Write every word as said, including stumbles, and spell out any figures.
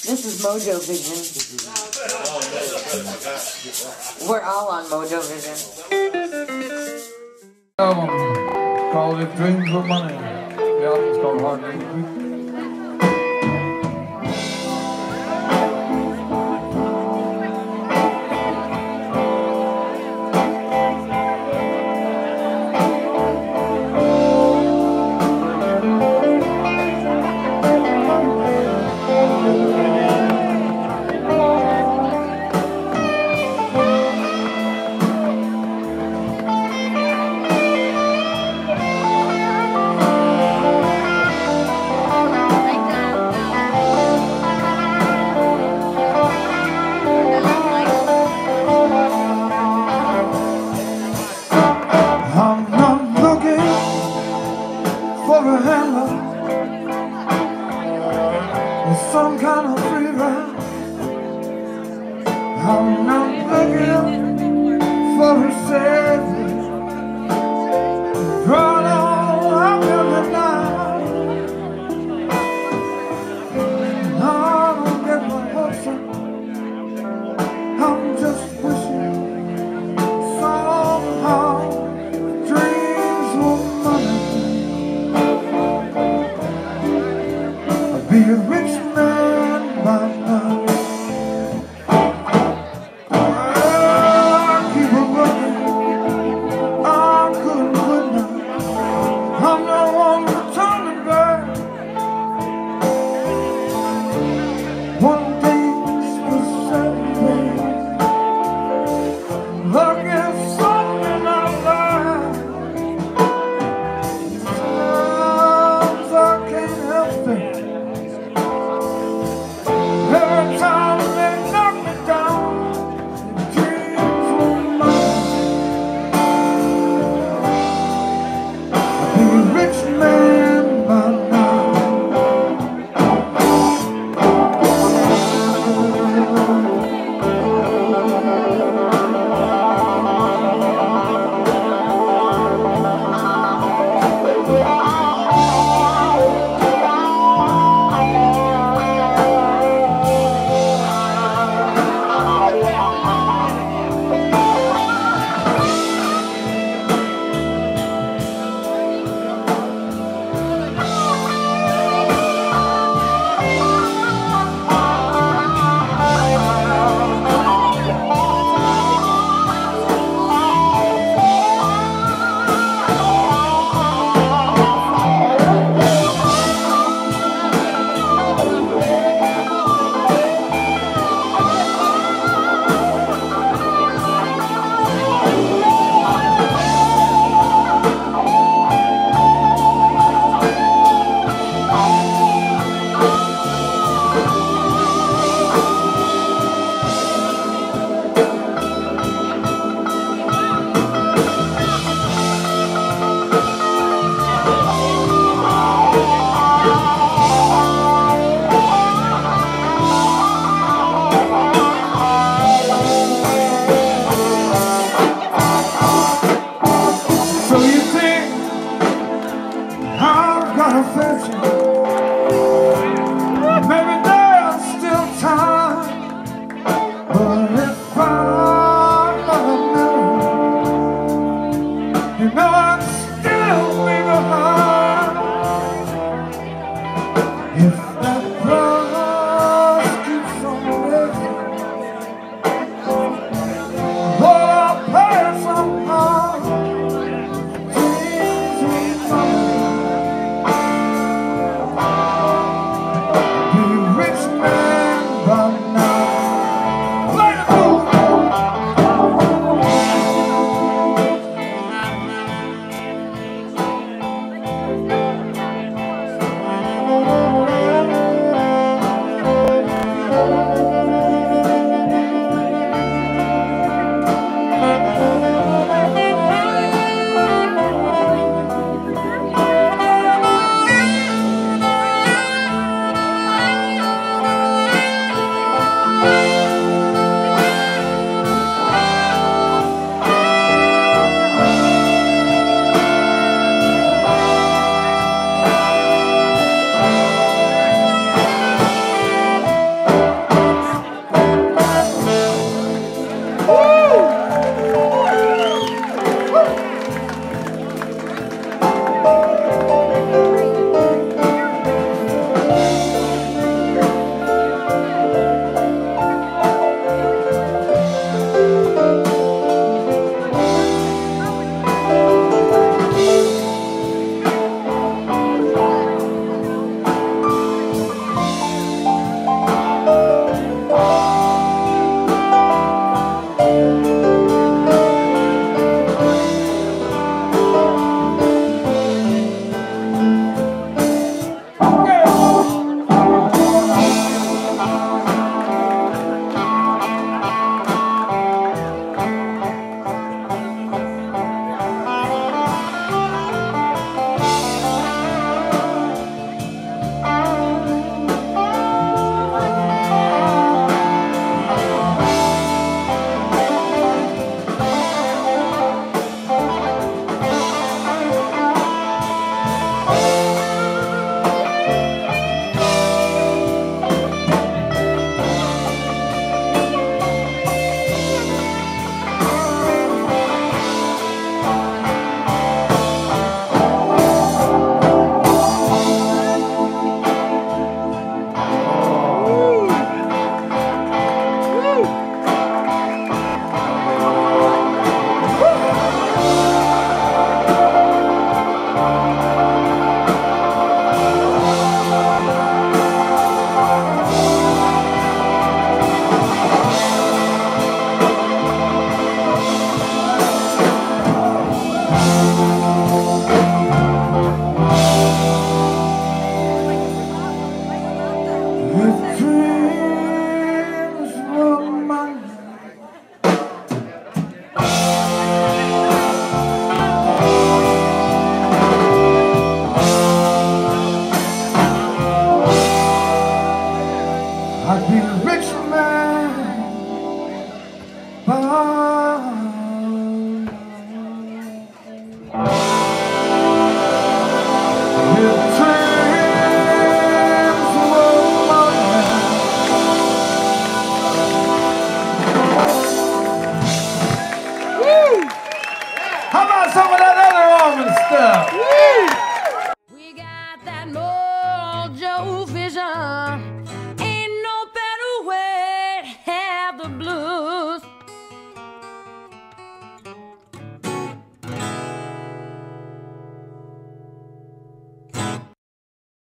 This is MoeJoeVision. We're all on MoeJoeVision. Album called If Dreams Were Money. The album's called Hard Day's Week. Some kind of free ride. I'm not looking for a savior. Run all up in the night. I don't get my hopes up. I'm just wishing somehow dreams were money. I'd be a rich man by now. I keep on working. I couldn't quit now. I'm no longer turning back. One day's for Saturday. Luck is something I like. Sometimes I can't help it. I'd be a rich man. Oh. How about some of that other Allman stuff? We got that MoeJoeVision.